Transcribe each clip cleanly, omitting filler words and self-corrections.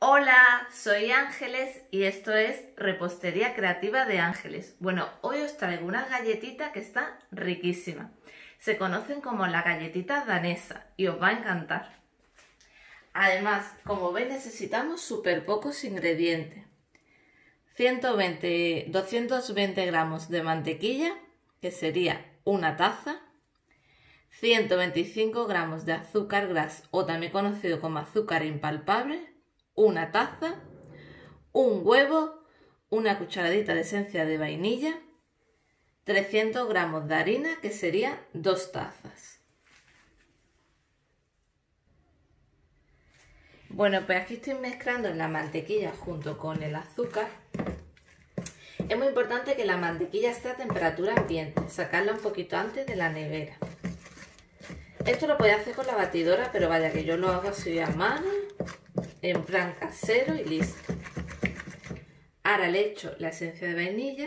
Hola, soy Ángeles y esto es Repostería Creativa de Ángeles. Bueno, hoy os traigo una galletita que está riquísima. Se conocen como la galletita danesa y os va a encantar. Además, como veis, necesitamos súper pocos ingredientes. 220 gramos de mantequilla, que sería una taza. 125 gramos de azúcar gras o también conocido como azúcar impalpable, una taza, un huevo, una cucharadita de esencia de vainilla, 300 gramos de harina, que serían 2 tazas. Bueno, pues aquí estoy mezclando la mantequilla junto con el azúcar. Es muy importante que la mantequilla esté a temperatura ambiente, sacarla un poquito antes de la nevera. Esto lo podéis hacer con la batidora, pero vaya que yo lo hago así a mano, en plan casero y listo. Ahora le echo la esencia de vainilla.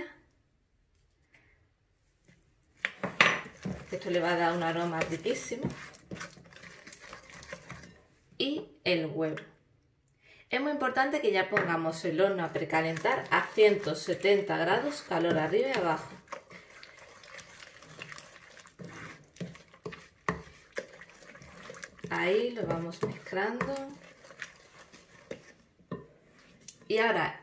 Esto le va a dar un aroma riquísimo. Y el huevo. Es muy importante que ya pongamos el horno a precalentar a 170 grados, calor arriba y abajo. Ahí lo vamos mezclando. Y ahora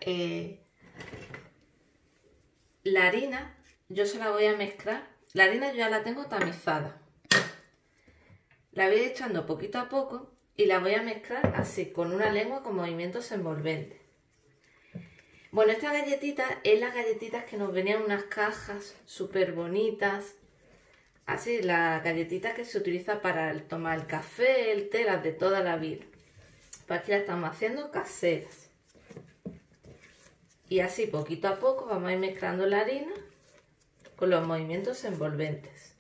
la harina yo se la voy a mezclar. La harina yo ya la tengo tamizada. La voy echando poquito a poco y la voy a mezclar así, con una lengua con movimientos envolventes. Bueno, esta galletita es las galletitas que nos venían en unas cajas súper bonitas. Así, la galletita que se utiliza para tomar el café, el té, las de toda la vida. Pues aquí la estamos haciendo caseras. Y así, poquito a poco, vamos a ir mezclando la harina con los movimientos envolventes.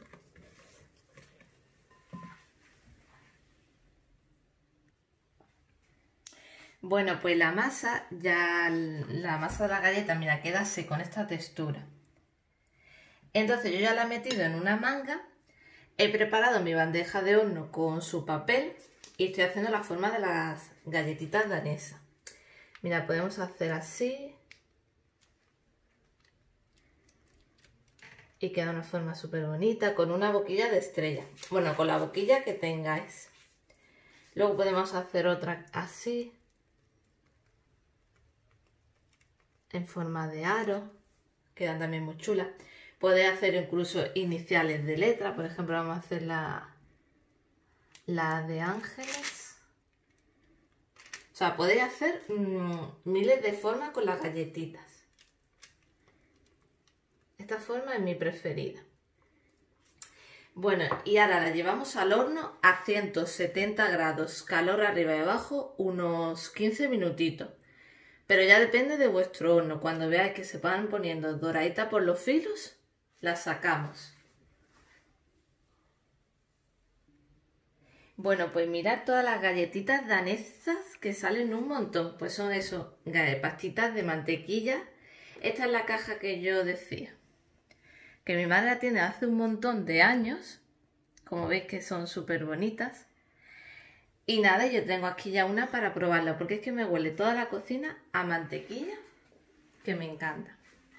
Bueno, pues la masa de la galleta, mira, queda así, con esta textura. Entonces yo ya la he metido en una manga, he preparado mi bandeja de horno con su papel y estoy haciendo la forma de las galletitas danesas. Mira, podemos hacer así y queda una forma súper bonita con una boquilla de estrella. Bueno, con la boquilla que tengáis. Luego podemos hacer otra así, en forma de aro, quedan también muy chulas. Podéis hacer incluso iniciales de letra, por ejemplo vamos a hacer la de Ángeles. O sea, podéis hacer miles de formas con las galletitas. Esta forma es mi preferida. Bueno, y ahora la llevamos al horno a 170 grados, calor arriba y abajo, unos 15 minutitos. Pero ya depende de vuestro horno. Cuando veáis que se van poniendo doraditas por los filos, las sacamos. Bueno, pues mirad todas las galletitas danesas que salen un montón. Pues son eso, pastitas de mantequilla. Esta es la caja que yo decía, que mi madre la tiene hace un montón de años. Como veis que son súper bonitas. Y nada, yo tengo aquí ya una para probarla, porque es que me huele toda la cocina a mantequilla, que me encanta.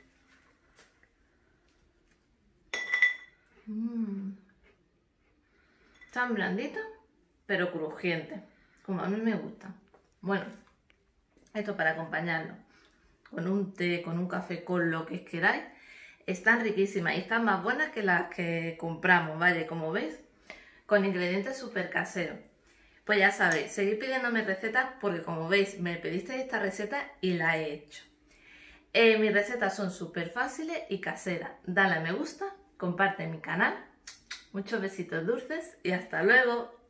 Tan blandita, pero crujiente, como a mí me gusta. Bueno, esto para acompañarlo con un té, con un café, con lo que queráis. Están riquísimas y están más buenas que las que compramos, ¿vale? Como veis, con ingredientes súper caseros. Pues ya sabéis, seguid pidiéndome recetas porque como veis me pedisteis esta receta y la he hecho. Mis recetas son súper fáciles y caseras. Dale a me gusta, comparte mi canal. Muchos besitos dulces y hasta luego.